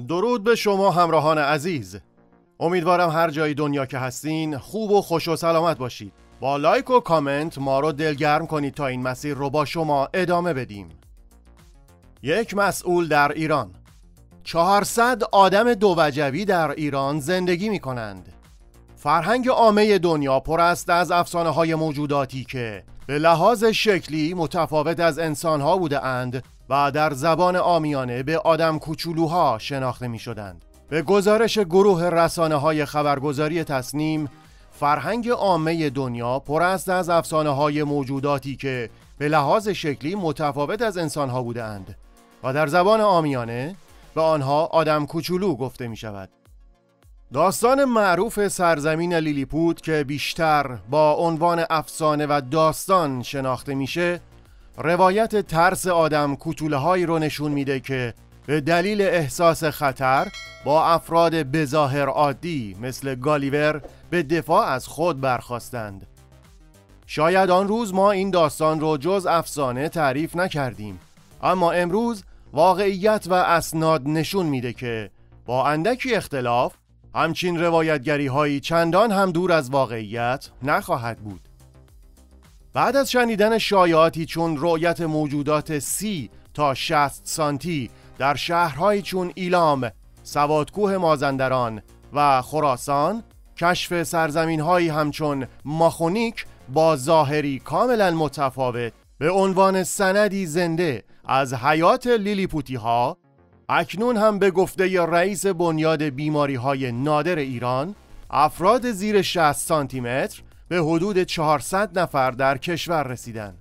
درود به شما همراهان عزیز. امیدوارم هر جای دنیا که هستین خوب و خوش و سلامت باشید. با لایک و کامنت ما رو دلگرم کنید تا این مسیر رو با شما ادامه بدیم. یک مسئول در ایران: 400 آدم دووجهی در ایران زندگی می کنند. فرهنگ عامه دنیا پر است از افسانه های موجوداتی که به لحاظ شکلی متفاوت از انسان ها بوده اند و در زبان عامیانه به آدم کوچولوها شناخته می شدند. به گزارش گروه رسانه های خبرگزاری تصنیم، فرهنگ عامه دنیا پر است از افسانه های موجوداتی که به لحاظ شکلی متفاوت از انسان ها بوده اند و در زبان عامیانه به آنها آدم کوچولو گفته می شود. داستان معروف سرزمین لیلیپوت که بیشتر با عنوان افسانه و داستان شناخته میشه، روایت ترس آدم کوچولوهایی رو نشون میده که به دلیل احساس خطر با افراد بظاهر عادی مثل گالیور به دفاع از خود برخاستند. شاید آن روز ما این داستان رو جز افسانه تعریف نکردیم، اما امروز واقعیت و اسناد نشون میده که با اندکی اختلاف همچین روایتگری هایی چندان هم دور از واقعیت نخواهد بود. بعد از شنیدن شایعاتی چون رؤیت موجودات 30 تا 60 سانتی در شهرهایی چون ایلام، سوادکوه مازندران و خراسان، کشف سرزمین هایی همچون ماخونیک با ظاهری کاملا متفاوت به عنوان سندی زنده از حیات لیلیپوتی ها، اکنون هم به گفته رئیس بنیاد بیماری های نادر ایران، افراد زیر 60 سانتی متر به حدود 400 نفر در کشور رسیدند.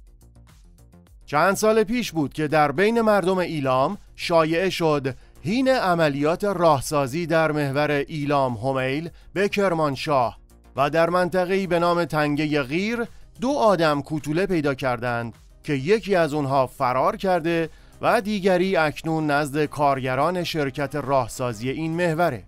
چند سال پیش بود که در بین مردم ایلام شایعه شد حین عملیات راهسازی در محور ایلام همیل به کرمانشاه و در منطقه‌ای به نام تنگه غیر 2 آدم کوتوله پیدا کردند که یکی از اونها فرار کرده و دیگری اکنون نزد کارگران شرکت راهسازی این محوره.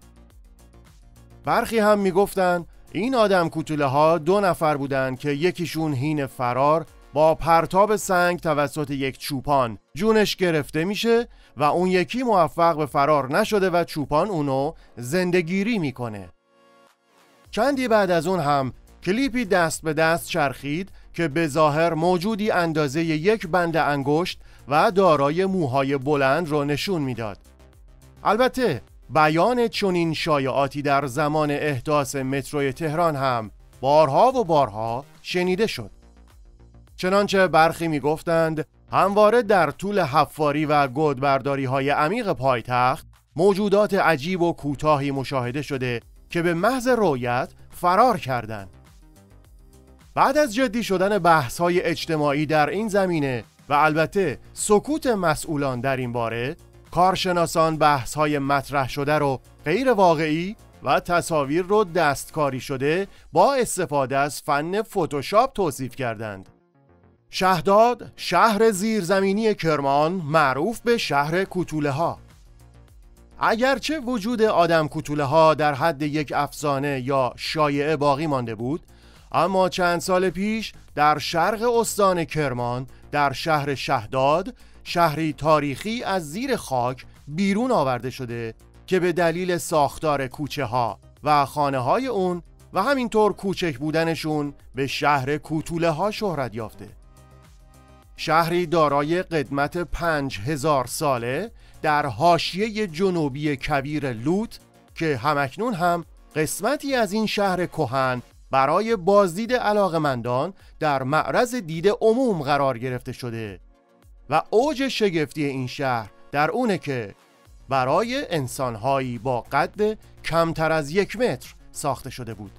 برخی هم میگفتند این آدم کوتوله ها 2 نفر بودند که یکیشون حین فرار با پرتاب سنگ توسط یک چوپان جونش گرفته میشه و اون یکی موفق به فرار نشده و چوپان اونو زندگیری میکنه. چندی بعد از اون هم کلیپی دست به دست چرخید که به ظاهر موجودی اندازه 1 بند انگشت و دارای موهای بلند رو نشون میداد. البته بیان چنین شایعاتی در زمان احداث متروی تهران هم بارها و بارها شنیده شد. چنانچه برخی میگفتند همواره در طول حفاری و گودبرداری های عمیق پایتخت موجودات عجیب و کوتاهی مشاهده شده که به محض رؤیت فرار کردند. بعد از جدی شدن بحث های اجتماعی در این زمینه و البته سکوت مسئولان در این باره، کارشناسان بحث های مطرح شده رو غیر واقعی و تصاویر رو دستکاری شده با استفاده از فن فتوشاپ توصیف کردند. شهداد، شهر زیرزمینی کرمان معروف به شهر کوتوله ها. اگرچه وجود آدم کوتوله ها در حد یک افسانه یا شایعه باقی مانده بود، اما چند سال پیش در شرق استان کرمان در شهر شهداد، شهری تاریخی از زیر خاک بیرون آورده شده که به دلیل ساختار کوچه ها و خانه های اون و همینطور کوچک بودنشون به شهر کوتوله ها شهرت یافته. شهری دارای قدمت 5000 ساله در حاشیه جنوبی کویر لوط که همکنون هم قسمتی از این شهر کهن برای بازدید علاقمندان در معرض دید عموم قرار گرفته شده و اوج شگفتی این شهر در اونه که برای انسانهایی با قد کمتر از 1 متر ساخته شده بود.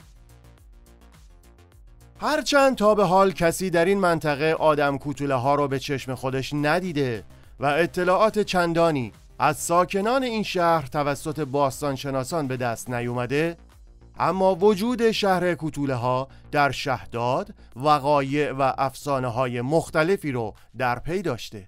هرچند تا به حال کسی در این منطقه آدم کوتوله ها رو به چشم خودش ندیده و اطلاعات چندانی از ساکنان این شهر توسط باستانشناسان به دست نیومده، اما وجود شهر کوتوله ها در شهداد وقایع و افسانه های مختلفی رو در پی داشته.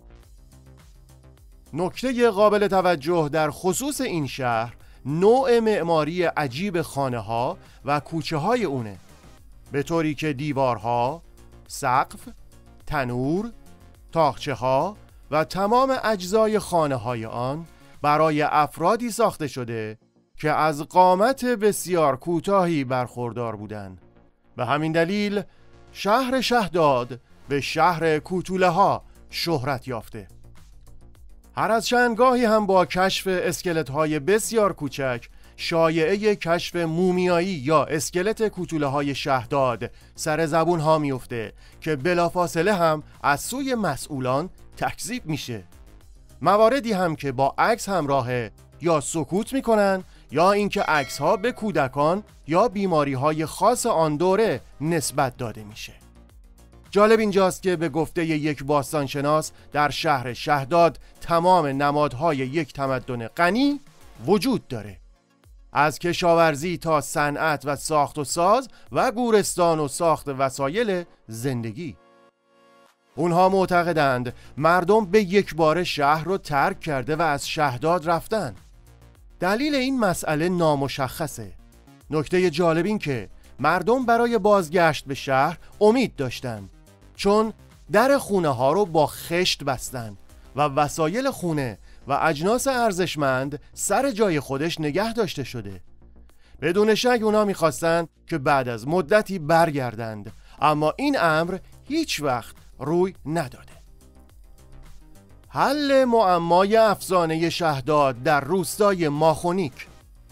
نکته قابل توجه در خصوص این شهر نوع معماری عجیب خانه ها و کوچه های اونه، به طوری که دیوارها، سقف، تنور، تاقچه ها و تمام اجزای خانه های آن برای افرادی ساخته شده که از قامت بسیار کوتاهی برخوردار بودند. به همین دلیل شهر شهداد به شهر کوتوله ها شهرت یافته. هر از چند گاهی هم با کشف اسکلت های بسیار کوچک شایعه کشف مومیایی یا اسکلت کوتوله های شهداد سر زبون ها میفته که بلافاصله هم از سوی مسئولان تکذیب میشه. مواردی هم که با عکس همراهه یا سکوت میکنن یا اینکه عکس ها به کودکان یا بیماری های خاص آن دوره نسبت داده میشه. جالب اینجاست که به گفته یک باستانشناس در شهر شهداد تمام نمادهای یک تمدن غنی وجود داره، از کشاورزی تا صنعت و ساخت و ساز و گورستان و ساخت وسایل زندگی. اونها معتقدند مردم به یک بار شهر رو ترک کرده و از شهداد رفتن. دلیل این مسئله نامشخصه. نکته جالب این که مردم برای بازگشت به شهر امید داشتند، چون در خونه ها رو با خشت بستن و وسایل خونه و اجناس ارزشمند سر جای خودش نگه داشته شده. بدون شک اونا میخواستند که بعد از مدتی برگردند، اما این امر هیچ وقت روی نداده. حل معمای افسانه شهداد در روستای ماخونیک.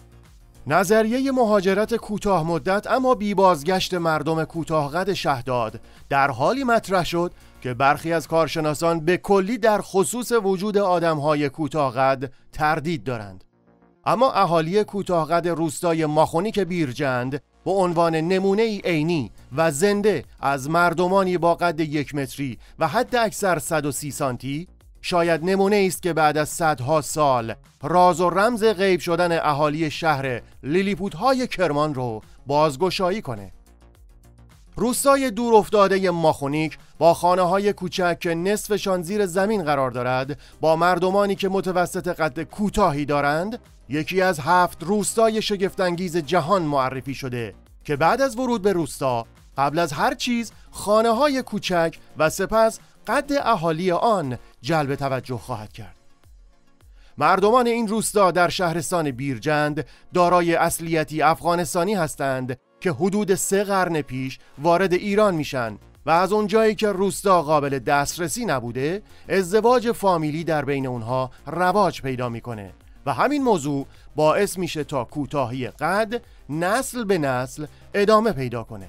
نظریه مهاجرت کوتاه مدت اما بی بازگشت مردم کوتاهقد شهداد در حالی مطرح شد که برخی از کارشناسان به کلی در خصوص وجود آدم‌های کوتاهقد تردید دارند. اما اهالی کوتاهقد روستای ماخونیک بیرجند به عنوان نمونه عینی و زنده از مردمانی با قد 1 متری و حد اکثر 130 سانتی شاید نمونه است که بعد از صدها سال راز و رمز غیب شدن اهالی شهر لیلیپوت‌های کرمان رو بازگشایی کنه. روستای دور افتاده ماخونیک با خانه‌های کوچک که نصفشان زیر زمین قرار دارد، با مردمانی که متوسط قد کوتاهی دارند، یکی از 7 روستای شگفت‌انگیز جهان معرفی شده که بعد از ورود به روستا قبل از هر چیز خانه‌های کوچک و سپس قد اهالی آن جلب توجه خواهد کرد. مردمان این روستا در شهرستان بیرجند دارای اصلیتی افغانستانی هستند که حدود 3 قرن پیش وارد ایران میشن و از اونجایی که روستا قابل دسترسی نبوده، ازدواج فامیلی در بین اونها رواج پیدا میکنه و همین موضوع باعث میشه تا کوتاهی قد نسل به نسل ادامه پیدا کنه.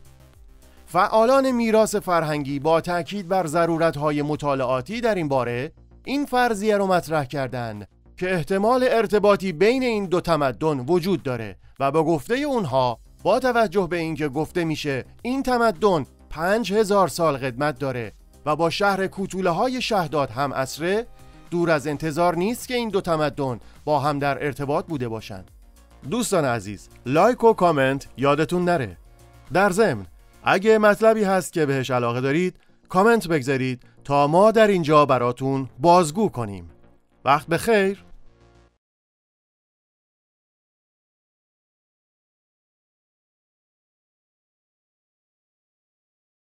فعالان میراث فرهنگی با تاکید بر ضرورت‌های مطالعاتی در این باره این فرضیه رو مطرح کردند که احتمال ارتباطی بین این دو تمدن وجود داره و با گفته اونها با توجه به اینکه گفته میشه این تمدن 5000 سال قدمت داره و با شهر کوتوله های شهداد هم عصره، دور از انتظار نیست که این دو تمدن با هم در ارتباط بوده باشن. دوستان عزیز، لایک و کامنت یادتون نره. در ضمن اگه مطلبی هست که بهش علاقه دارید کامنت بگذارید تا ما در اینجا براتون بازگو کنیم. وقت بخیر.